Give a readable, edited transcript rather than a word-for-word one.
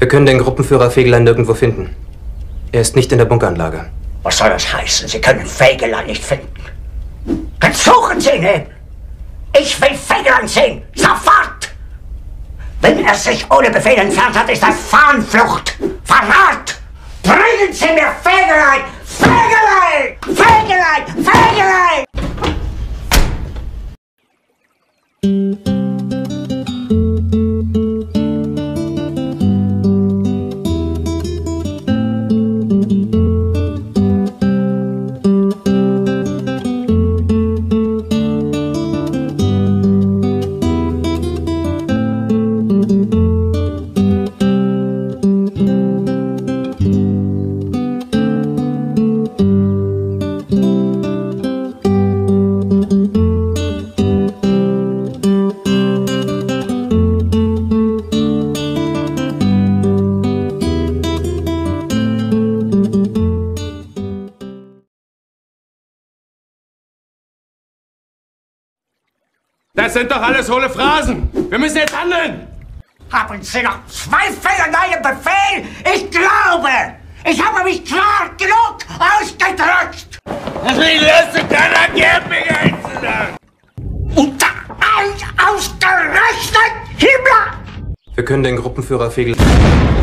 Wir können den Gruppenführer Fegelein nirgendwo finden. Er ist nicht in der Bunkeranlage. Was soll das heißen? Sie können Fegelein nicht finden. Dann suchen Sie ihn eben. Ich will Fegelein sehen. Sofort! Wenn er sich ohne Befehl entfernt hat, ist das Fahnenflucht. Verrat! Bringen Sie mir Fegelein! Fegelein! Fegelein! Fegelein! Das sind doch alles hohle Phrasen. Wir müssen jetzt handeln. Haben Sie noch Zweifel an einem Befehl? Ich glaube, ich habe mich klar genug ausgedrückt. Wie lässt sich keiner gern begeistern? Unter allen ausgerechnet Himmler! Wir können den Gruppenführer Fegelein...